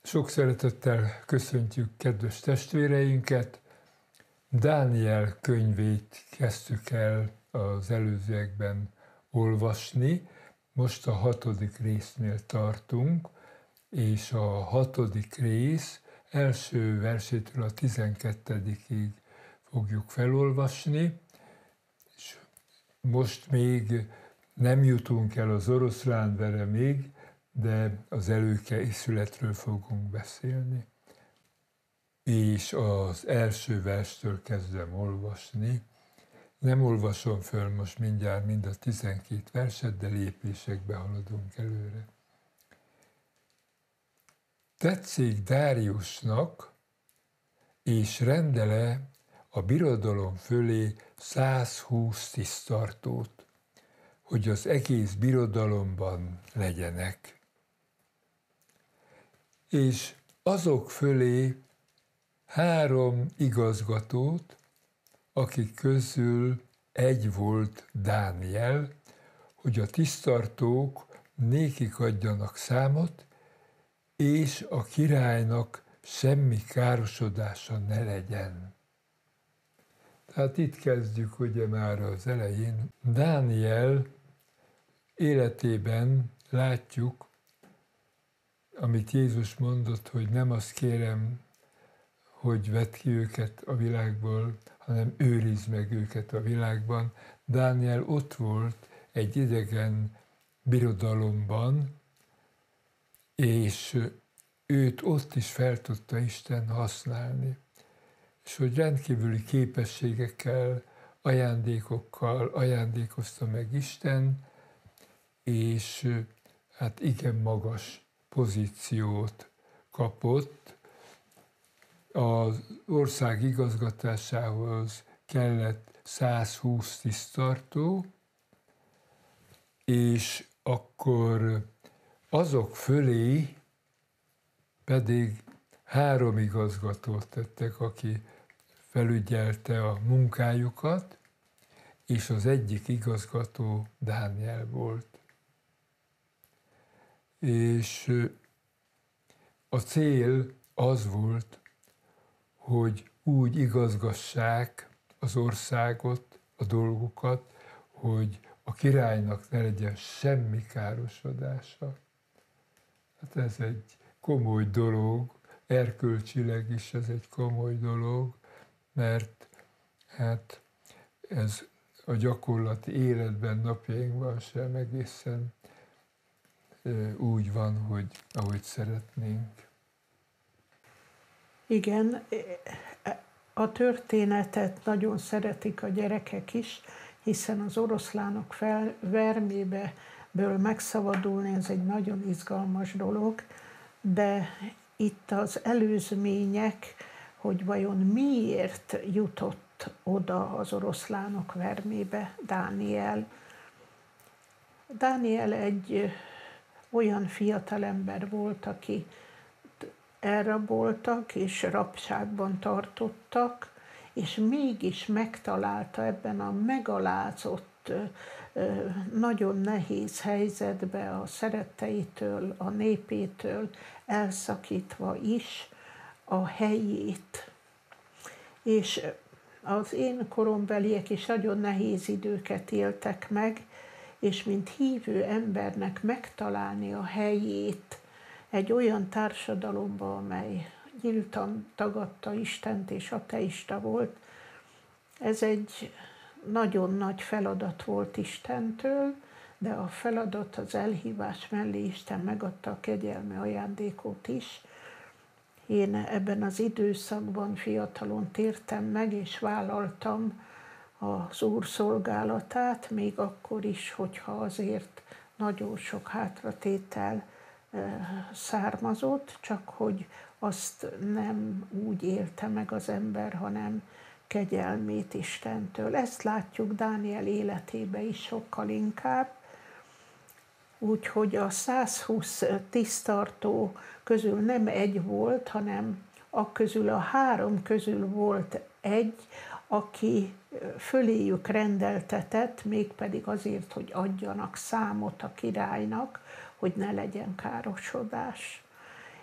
Sok szeretettel köszöntjük kedves testvéreinket. Dániel könyvét kezdtük el az előzőekben olvasni. Most a 6. résznél tartunk, és a 6. rész első versétől a 12-ig fogjuk felolvasni. És most még nem jutunk el az oroszlánveremig, de az előkészületről fogunk beszélni. És az első verstől kezdem olvasni. Nem olvasom föl most mindjárt mind a 12 verset, de lépésekbe haladunk előre. Tetszik Dáriusnak, és rendele a birodalom fölé 120 tisztartót, hogy az egész birodalomban legyenek. És azok fölé 3 igazgatót, akik közül egy volt Dániel, hogy a tisztartók nékik adjanak számot, és a királynak semmi károsodása ne legyen. Tehát itt kezdjük ugye már az elején. Dániel életében látjuk, amit Jézus mondott, hogy nem azt kérem, hogy vedd ki őket a világból, hanem őrizd meg őket a világban. Dániel ott volt egy idegen birodalomban, és őt ott is fel tudta Isten használni. És hogy rendkívüli képességekkel, ajándékokkal ajándékozta meg Isten, és hát igen magas pozíciót kapott. Az ország igazgatásához kellett 120 tisztartó, és akkor azok fölé pedig 3 igazgatót tettek, aki felügyelte a munkájukat, és az egyik igazgató Dániel volt. És a cél az volt, hogy úgy igazgassák az országot, a dolgokat, hogy a királynak ne legyen semmi károsodása. Hát ez egy komoly dolog, erkölcsileg is ez egy komoly dolog, mert hát ez a gyakorlati életben, napjainkban sem egészen úgy van, hogy ahogy szeretnénk. Igen, a történetet nagyon szeretik a gyerekek is, hiszen az oroszlánok verméből megszabadulni, ez egy nagyon izgalmas dolog, de itt az előzmények, hogy vajon miért jutott oda az oroszlánok vermébe Dániel. Dániel egy olyan fiatalember volt, aki elraboltak és rabságban tartottak, és mégis megtalálta ebben a megalázott, nagyon nehéz helyzetbe a szeretteitől, a népétől elszakítva is a helyét. És az én korombeliek is nagyon nehéz időket éltek meg, és mint hívő embernek megtalálni a helyét egy olyan társadalomban, amely nyíltan tagadta Istent és ateista volt, ez egy nagyon nagy feladat volt Istentől, de a feladat, az elhívás mellé Isten megadta a kegyelmi ajándékot is. Én ebben az időszakban fiatalon tértem meg, és vállaltam az Úr szolgálatát, még akkor is, hogyha azért nagyon sok hátratétel származott, csak hogy azt nem úgy élte meg az ember, hanem kegyelmét Istentől. Ezt látjuk Dániel életébe is sokkal inkább, úgyhogy a 120 tisztartó közül nem egy volt, hanem a 3 közül volt egy, aki föléjük rendeltetett, mégpedig azért, hogy adjanak számot a királynak, hogy ne legyen károsodás.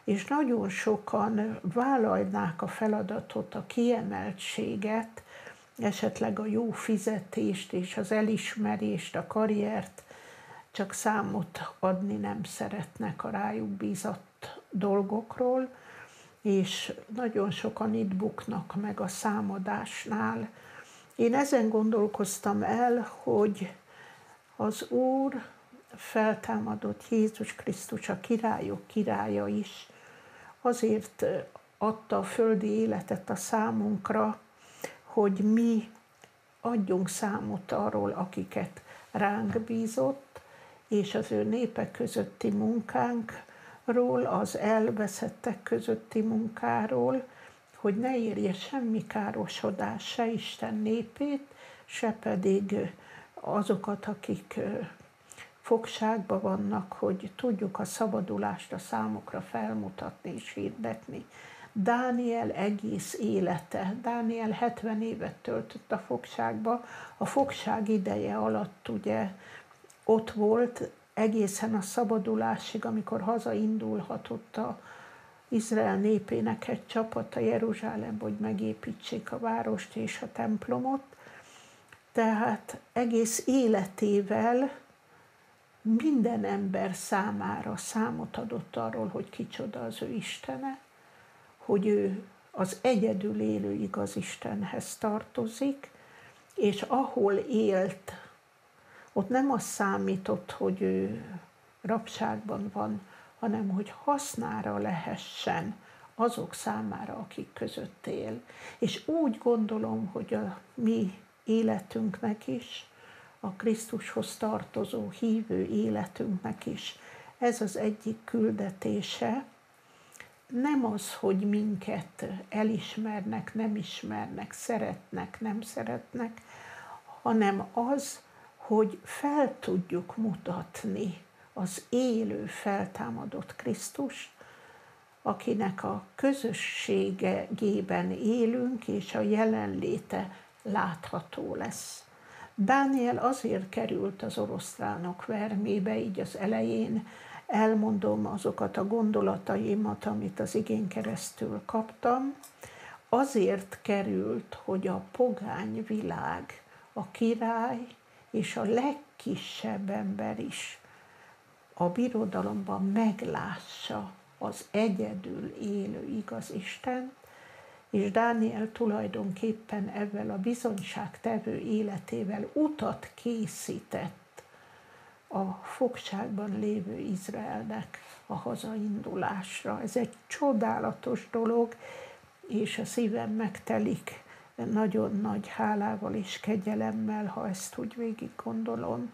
és nagyon sokan vállalnák a feladatot, a kiemeltséget, esetleg a jó fizetést és az elismerést, a karriert, csak számot adni nem szeretnek a rájuk bízott dolgokról, és nagyon sokan itt buknak meg a számadásnál. Én ezen gondolkoztam el, hogy az Úr feltámadott Jézus Krisztus, a királyok királya is azért adta a földi életet a számunkra, hogy mi adjunk számot arról, akiket ránk bízott, és az ő népek közötti munkánkról, az elveszettek közötti munkáról, hogy ne érje semmi károsodás se Isten népét, se pedig azokat, akik fogságban vannak, hogy tudjuk a szabadulást a számukra felmutatni és hirdetni. Dániel egész élete, Dániel 70 évet töltött a fogságba, a fogság ideje alatt ugye ott volt egészen a szabadulásig, amikor hazaindulhatott a Izrael népének egy csapata Jeruzsálembe, hogy megépítsék a várost és a templomot. Tehát egész életével minden ember számára számot adott arról, hogy kicsoda az ő Istene, hogy ő az egyedül élő igaz Istenhez tartozik, és ahol élt, ott nem az számított, hogy ő rabságban van, hanem hogy hasznára lehessen azok számára, akik között él. És úgy gondolom, hogy a mi életünknek is, a Krisztushoz tartozó hívő életünknek is ez az egyik küldetése, nem az, hogy minket elismernek, nem ismernek, szeretnek, nem szeretnek, hanem az, hogy fel tudjuk mutatni az élő, feltámadott Krisztust, akinek a közösségében élünk, és a jelenléte látható lesz. Dániel azért került az oroszlánok vermébe, így az elején elmondom azokat a gondolataimat, amit az igén keresztül kaptam. Azért került, hogy a pogány világ, a király és a legkisebb ember is a birodalomban meglássa az egyedül élő igaz Istent, és Dániel tulajdonképpen ezzel a bizonyságtevő életével utat készített a fogságban lévő Izraelnek a hazaindulásra. Ez egy csodálatos dolog, és a szívem megtelik nagyon nagy hálával és kegyelemmel, ha ezt úgy végig gondolom.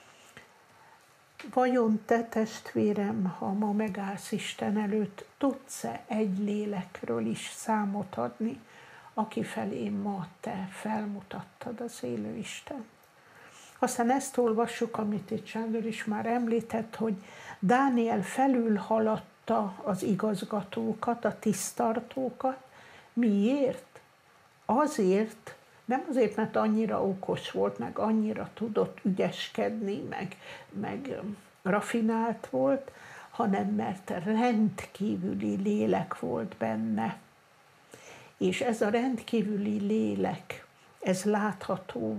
Vajon te, testvérem, ha ma megállsz Isten előtt, tudsz-e egy lélekről is számot adni, aki felé ma te felmutattad az élő Isten? Aztán ezt olvassuk, amit itt Sándor is már említett, hogy Dániel felülhaladta az igazgatókat, a tisztartókat. Miért? Azért, nem azért, mert annyira okos volt, meg annyira tudott ügyeskedni, meg rafinált volt, hanem mert rendkívüli lélek volt benne. És ez a rendkívüli lélek, ez látható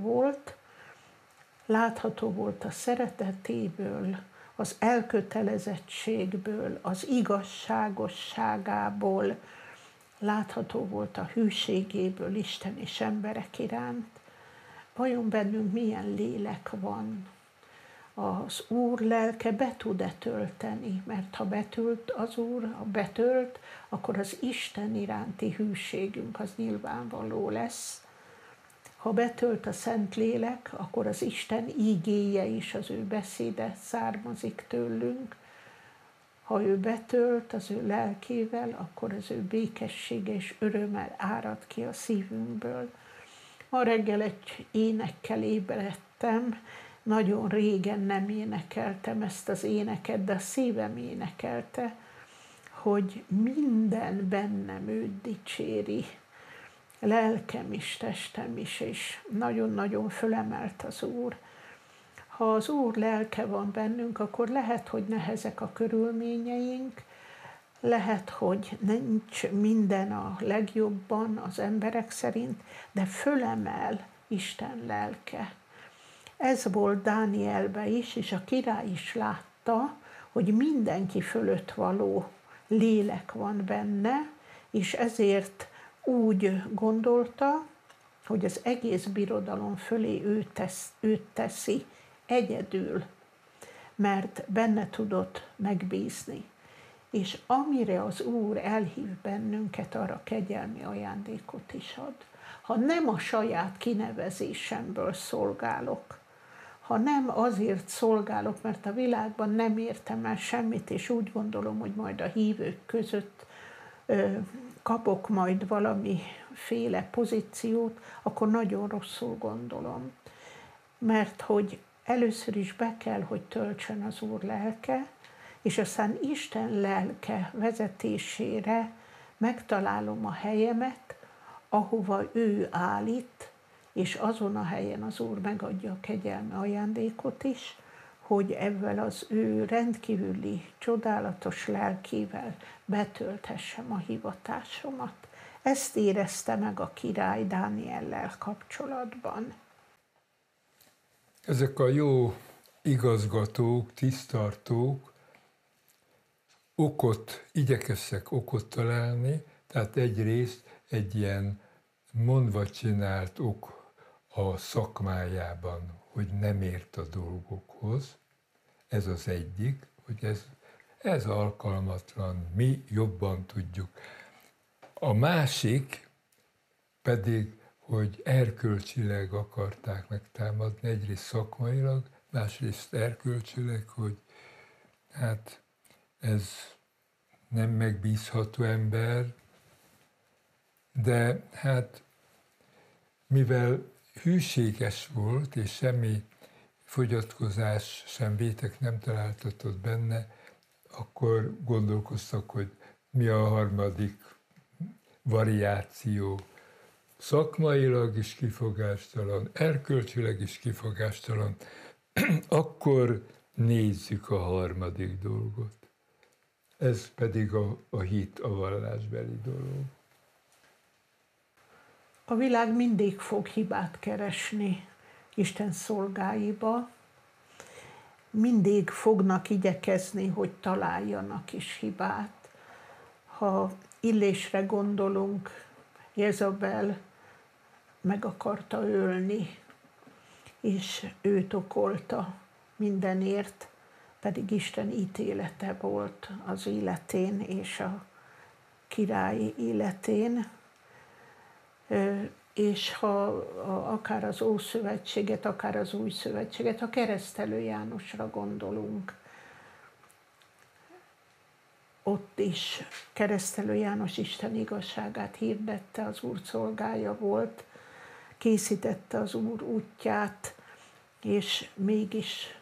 volt a szeretetéből, az elkötelezettségből, az igazságosságából, látható volt a hűségéből Isten és emberek iránt. Vajon bennünk milyen lélek van? Az Úr lelke be tud-e tölteni? Mert ha betölt az Úr, ha betölt, akkor az Isten iránti hűségünk az nyilvánvaló lesz. Ha betölt a Szentlélek, akkor az Isten ígéje is, az ő beszéde származik tőlünk. Ha ő betölt az ő lelkével, akkor az ő békessége és örömmel árad ki a szívünkből. Ma reggel egy énekkel ébredtem, nagyon régen nem énekeltem ezt az éneket, de a szívem énekelte, hogy minden bennem őt dicséri, lelkem is, testem is, és nagyon-nagyon fölemelt az Úr. Ha az Úr lelke van bennünk, akkor lehet, hogy nehezek a körülményeink, lehet, hogy nincs minden a legjobban az emberek szerint, de fölemel Isten lelke. Ez volt Dánielben is, és a király is látta, hogy mindenki fölött való lélek van benne, és ezért úgy gondolta, hogy az egész birodalom fölé őt teszi egyedül, mert benne tudott megbízni. És amire az Úr elhív bennünket, arra kegyelmi ajándékot is ad. Ha nem a saját kinevezésemből szolgálok, ha nem azért szolgálok, mert a világban nem értem el semmit, és úgy gondolom, hogy majd a hívők között kapok majd valamiféle pozíciót, akkor nagyon rosszul gondolom. Mert hogy először is be kell, hogy töltsön az Úr lelke, és aztán Isten lelke vezetésére megtalálom a helyemet, ahova ő állít, és azon a helyen az Úr megadja a kegyelmi ajándékot is, hogy ezzel az ő rendkívüli, csodálatos lelkével betölthessem a hivatásomat. Ezt érezte meg a király Dániellel kapcsolatban. Ezek a jó igazgatók, tisztartók igyekeztek okot találni, tehát egyrészt egy ilyen mondva csinált ok a szakmájában, hogy nem ért a dolgokhoz. Ez az egyik, hogy ez alkalmatlan, mi jobban tudjuk. A másik pedig, hogy erkölcsileg akarták megtámadni, egyrészt szakmailag, másrészt erkölcsileg, hogy hát ez nem megbízható ember, de hát mivel hűséges volt, és semmi fogyatkozás sem vétek nem találtatott benne, akkor gondolkoztak, hogy mi a harmadik variáció. Szakmailag is kifogástalan, erkölcsileg is kifogástalan, akkor nézzük a harmadik dolgot. Ez pedig a hit, a vallásbeli dolog. A világ mindig fog hibát keresni Isten szolgáiba, mindig fognak igyekezni, hogy találjanak is hibát. Ha Illésre gondolunk, Jezabel meg akarta ölni, és őt okolta mindenért, pedig Isten ítélete volt az életén és a király életén. És ha akár az Ószövetséget, akár az Új Szövetséget, ha Keresztelő Jánosra gondolunk, ott is Keresztelő János Isten igazságát hirdette, az Úr szolgája volt, készítette az Úr útját, és mégis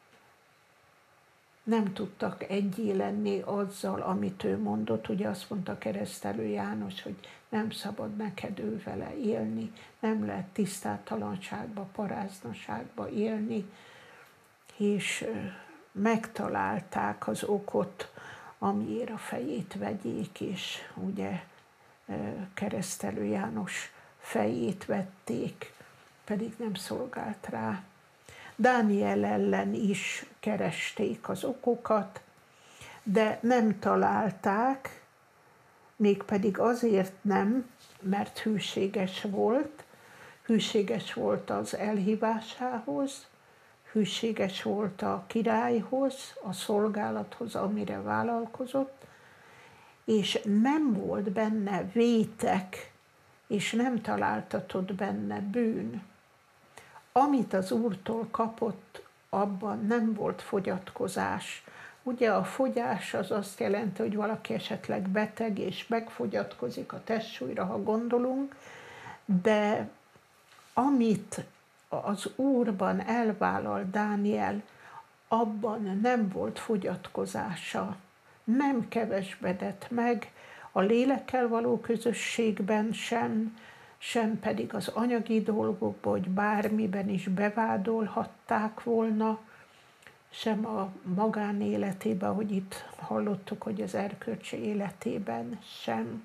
nem tudtak egyé lenni azzal, amit ő mondott. Ugye azt mondta Keresztelő János, hogy nem szabad neked ő vele élni, nem lehet tisztátalanságba, paráznaságba élni, és megtalálták az okot, amiért a fejét vegyék, és ugye Keresztelő János fejét vették, pedig nem szolgált rá. Dániel ellen is keresték az okokat, de nem találták, mégpedig azért nem, mert hűséges volt az elhívásához, hűséges volt a királyhoz, a szolgálathoz, amire vállalkozott, és nem volt benne vétek, és nem találtatott benne bűn. Amit az Úrtól kapott, abban nem volt fogyatkozás. Ugye a fogyás az azt jelenti, hogy valaki esetleg beteg és megfogyatkozik a testsúlyra, ha gondolunk, de amit az Úrban elvállal Dániel, abban nem volt fogyatkozása, nem kevesbedett meg a lélekkel való közösségben sem pedig az anyagi dolgokban, hogy bármiben is bevádolhatták volna, sem a magánéletében, ahogy itt hallottuk, hogy az erkölcsi életében sem.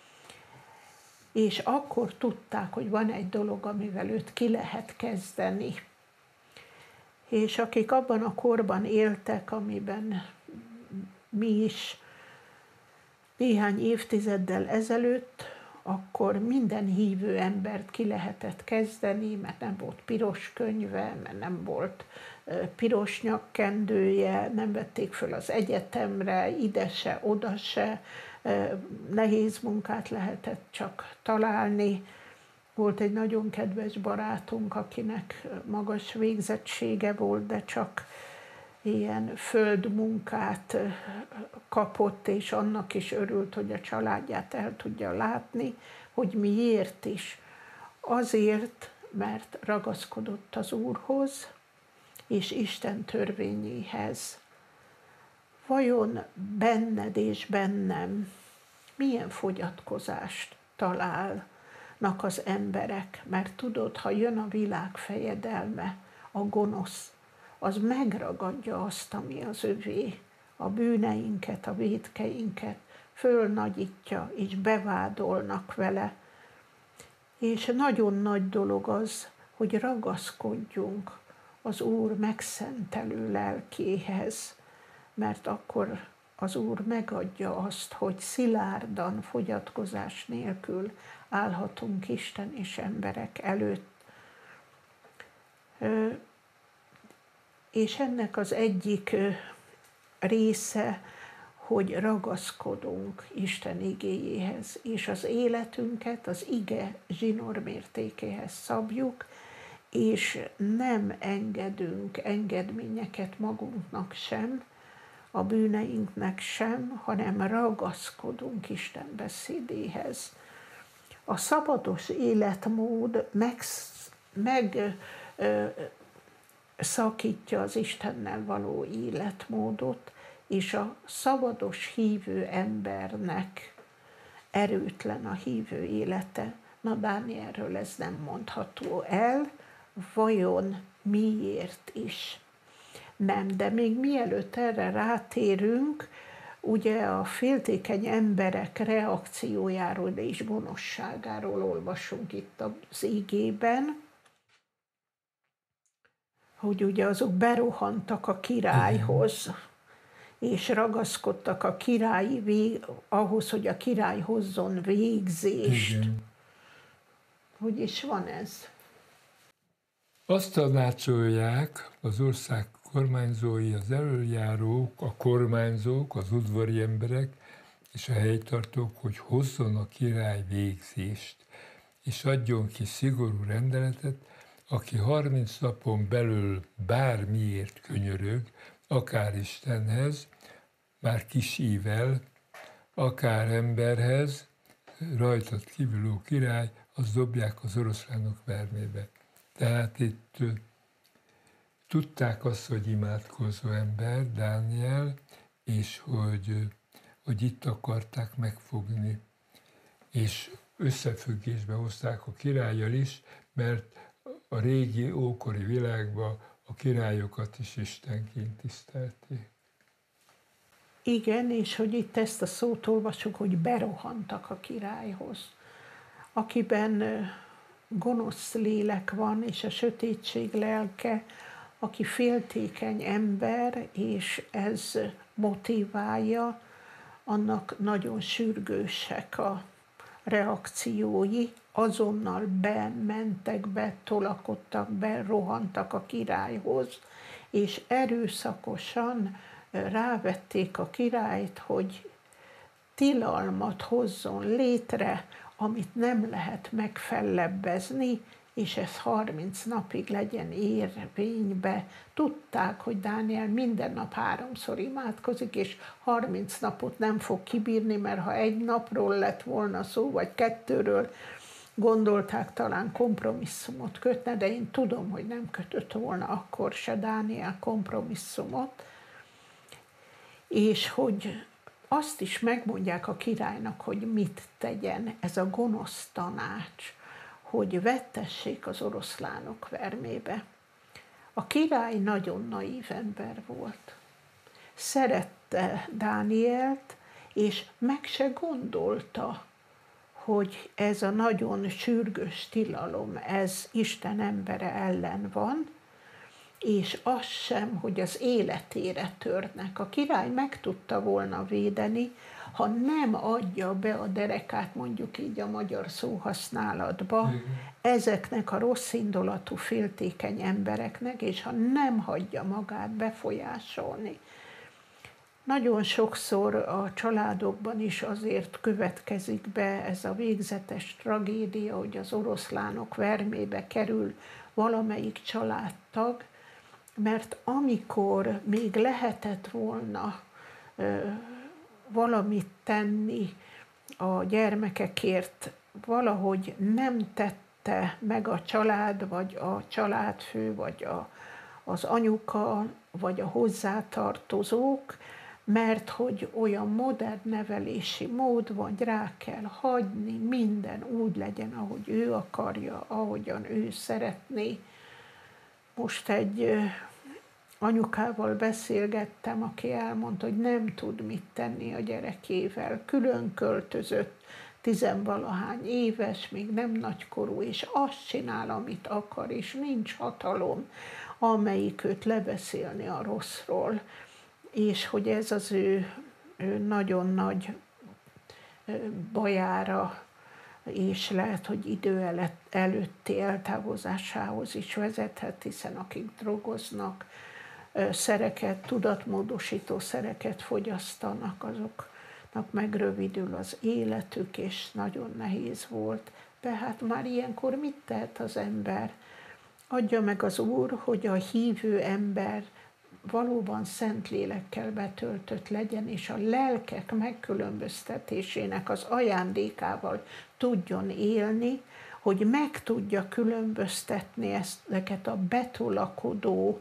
És akkor tudták, hogy van egy dolog, amivel őt ki lehet kezdeni. És akik abban a korban éltek, amiben mi is néhány évtizeddel ezelőtt, akkor minden hívő embert ki lehetett kezdeni, mert nem volt piros könyve, mert nem volt piros nyakkendője, nem vették föl az egyetemre, ide se, oda se, nehéz munkát lehetett csak találni. Volt egy nagyon kedves barátunk, akinek magas végzettsége volt, de csak ilyen földmunkát kapott, és annak is örült, hogy a családját el tudja látni, hogy miért is. Azért, mert ragaszkodott az Úrhoz és Isten törvényéhez. Vajon benned és bennem milyen fogyatkozást találnak az emberek? Mert tudod, ha jön a világ fejedelme, a gonosz, az megragadja azt, ami az övé, a bűneinket, a vétkeinket, fölnagyítja, és bevádolnak vele. És nagyon nagy dolog az, hogy ragaszkodjunk az Úr megszentelő lelkéhez, mert akkor az Úr megadja azt, hogy szilárdan, fogyatkozás nélkül állhatunk Isten és emberek előtt. És ennek az egyik része, hogy ragaszkodunk Isten igéjéhez, és az életünket az ige zsinórmértékéhez szabjuk, és nem engedünk engedményeket magunknak sem, a bűneinknek sem, hanem ragaszkodunk Isten beszédéhez. A szabados életmód megszakítja az Istennel való életmódot, és a szabados hívő embernek erőtlen a hívő élete. Na, Dánielről ez nem mondható el, vajon miért is nem. De még mielőtt erre rátérünk, ugye a féltékeny emberek reakciójáról és gonoszságáról olvasunk itt az igében, hogy ugye azok berohantak a királyhoz, és ragaszkodtak a ahhoz, hogy a király hozzon végzést. Igen. Hogy is van ez? Azt tanácsolják az ország kormányzói, az elöljárók, a kormányzók, az udvari emberek és a helytartók, hogy hozzon a király végzést, és adjon ki szigorú rendeletet, aki 30 napon belül bármiért könyörög, akár Istenhez, bár kis ível, akár emberhez, rajtad kívüló király, azt dobják az oroszlánok vermébe. Tehát itt tudták azt, hogy imádkozó ember, Dániel, és hogy itt akarták megfogni. És összefüggésbe hozták a királlyal is, mert a régi, ókori világban a királyokat is istenként tisztelték. Igen, és hogy itt ezt a szót olvasjuk, hogy berohantak a királyhoz, akiben gonosz lélek van, és a sötétség lelke, aki féltékeny ember, és ez motiválja, annak nagyon sürgősek a reakciói, azonnal bementek, betolakodtak, berohantak a királyhoz, és erőszakosan rávették a királyt, hogy tilalmat hozzon létre, amit nem lehet megfellebbezni, és ez 30 napig legyen érvénybe. Tudták, hogy Dániel minden nap 3-szor imádkozik, és 30 napot nem fog kibírni, mert ha egy napról lett volna szó, vagy 2-ről, gondolták, talán kompromisszumot kötne, de én tudom, hogy nem kötött volna akkor se Dániel kompromisszumot, és hogy azt is megmondják a királynak, hogy mit tegyen, ez a gonosz tanács, hogy vettessék az oroszlánok vermébe. A király nagyon naív ember volt. Szerette Dánielt, és meg se gondolta, hogy ez a nagyon sürgős tilalom, ez Isten embere ellen van, és az sem, hogy az életére törnek. A király meg tudta volna védeni, ha nem adja be a derekát, mondjuk így a magyar szóhasználatba, ezeknek a rossz indulatú, féltékeny embereknek, és ha nem hagyja magát befolyásolni. Nagyon sokszor a családokban is azért következik be ez a végzetes tragédia, hogy az oroszlánok vermébe kerül valamelyik családtag, mert amikor még lehetett volna valamit tenni a gyermekekért, valahogy nem tette meg a család, vagy a családfő, vagy az anyuka, vagy a hozzátartozók, mert hogy olyan modern nevelési mód van, rá kell hagyni, minden úgy legyen, ahogy ő akarja, ahogyan ő szeretné. Most egy anyukával beszélgettem, aki elmondta, hogy nem tud mit tenni a gyerekével. Külön költözött, tizenvalahány éves, még nem nagykorú, és azt csinál, amit akar, és nincs hatalom, amelyik őt lebeszélni a rosszról. És hogy ez az ő nagyon nagy bajára, és lehet, hogy idő előtti eltávozásához is vezethet, hiszen akik drogoznak, szereket, tudatmódosító szereket fogyasztanak, azoknak megrövidül az életük, és nagyon nehéz volt. Tehát már ilyenkor mit tehet az ember? Adja meg az Úr, hogy a hívő ember valóban szent lélekkel betöltött legyen, és a lelkek megkülönböztetésének az ajándékával tudjon élni, hogy meg tudja különböztetni ezeket a betolakodó,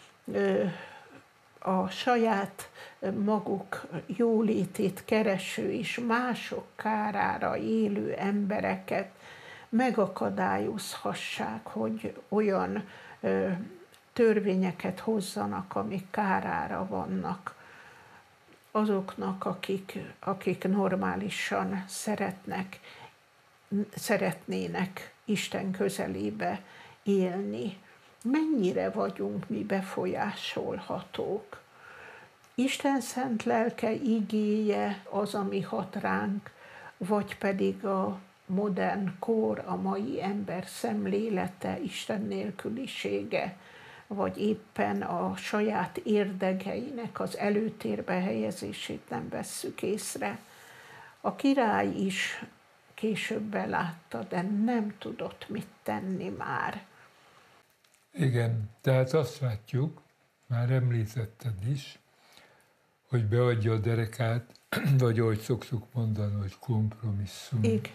a saját maguk jólétét kereső és mások kárára élő embereket megakadályozhassák, hogy olyan törvényeket hozzanak, amik kárára vannak azoknak, akik normálisan szeretnének Isten közelébe élni. Mennyire vagyunk mi befolyásolhatók? Isten szent lelke, igéje az, ami hat ránk, vagy pedig a modern kor, a mai ember szemlélete, Isten nélkülisége, vagy éppen a saját érdekeinek az előtérbe helyezését nem vesszük észre. A király is később belátta, de nem tudott mit tenni már. Igen, tehát azt látjuk, már említetted is, hogy beadja a derekát, vagy ahogy szoktuk mondani, hogy kompromisszumra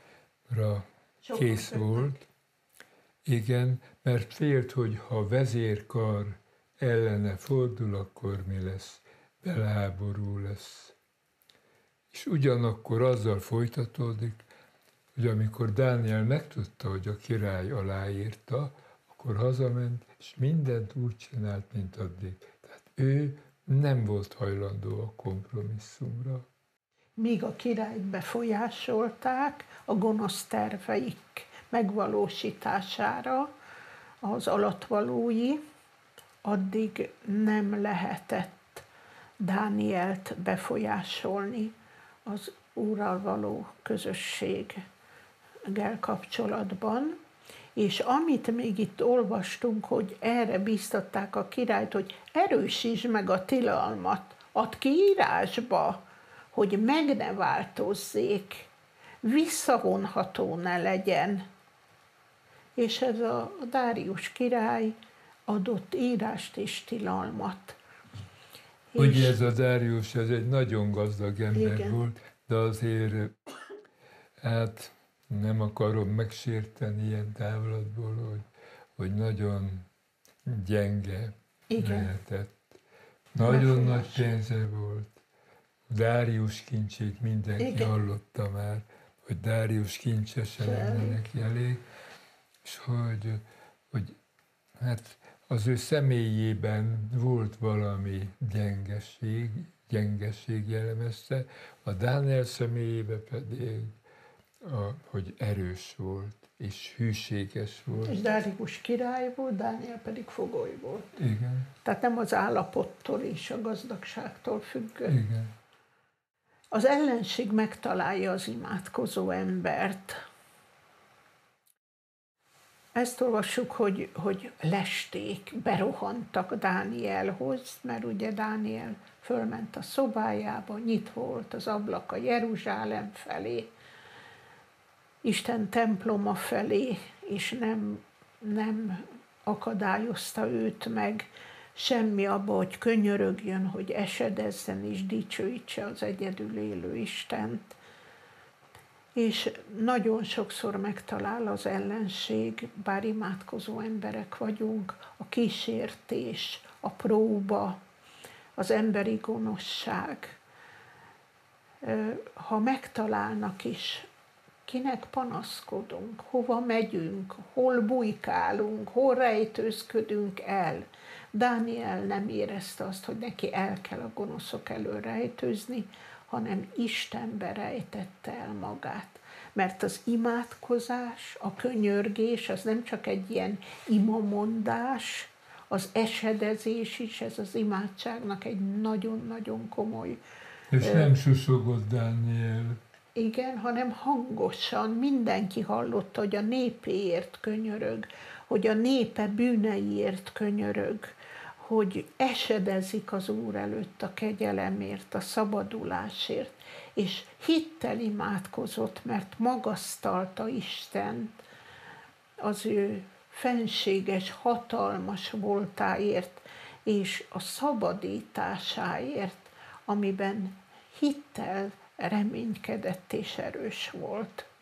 kész volt. Igen, mert félt, hogy ha a vezérkar ellene fordul, akkor mi lesz? Belháború lesz. És ugyanakkor azzal folytatódik, hogy amikor Dániel megtudta, hogy a király aláírta, akkor hazament, és mindent úgy csinált, mint addig. Tehát ő nem volt hajlandó a kompromisszumra. Míg a királyt befolyásolták a gonosz terveik megvalósítására az alattvalói, addig nem lehetett Dánielt befolyásolni az Úrral való közösséggel kapcsolatban. És amit még itt olvastunk, hogy erre bíztatták a királyt, hogy erősítsd meg a tilalmat, add ki írásba, hogy meg ne változzék, visszavonható ne legyen. És ez a Dárius király adott írást és tilalmat. Ugye ez a Dárius, ez egy nagyon gazdag ember igen. volt, de azért hát nem akarom megsérteni ilyen távlatból, hogy nagyon gyenge lehetett. Nagyon nagy pénze volt. Dárius kincsét mindenki hallotta már, hogy Dárius kincse se lenne neki elég, és hogy hát az ő személyében volt valami gyengeség jellemezte, a Dániel személyében pedig, hogy erős volt, és hűséges volt. És Dárius király volt, Dániel pedig fogoly volt. Igen. Tehát nem az állapottól és a gazdagságtól függő. Igen. Az ellenség megtalálja az imádkozó embert. Ezt olvassuk, hogy lesték, berohantak Dánielhoz, mert ugye Dániel fölment a szobájába, nyitva volt az ablaka Jeruzsálem felé, Isten temploma felé, és nem akadályozta őt meg semmi abba, hogy könyörögjön, hogy esedezzen és dicsőítse az egyedül élő Istent. És nagyon sokszor megtalál az ellenség, bár imádkozó emberek vagyunk, a kísértés, a próba, az emberi gonoszság. Ha megtalálnak is, kinek panaszkodunk, hova megyünk, hol bujkálunk, hol rejtőzködünk el. Dániel nem érezte azt, hogy neki el kell a gonoszok elől rejtőzni, hanem Istenbe rejtette el magát. Mert az imádkozás, a könyörgés, az nem csak egy ilyen imamondás, az esedezés is, ez az imádságnak egy nagyon-nagyon komoly. És nem susogott Dániel. Igen, hanem hangosan mindenki hallotta, hogy a népéért könyörög, hogy a népe bűneiért könyörög, hogy esedezik az Úr előtt a kegyelemért, a szabadulásért, és hittel imádkozott, mert magasztalta Istent az ő fenséges, hatalmas voltáért, és a szabadításáért, amiben hittel reménykedett és erős volt.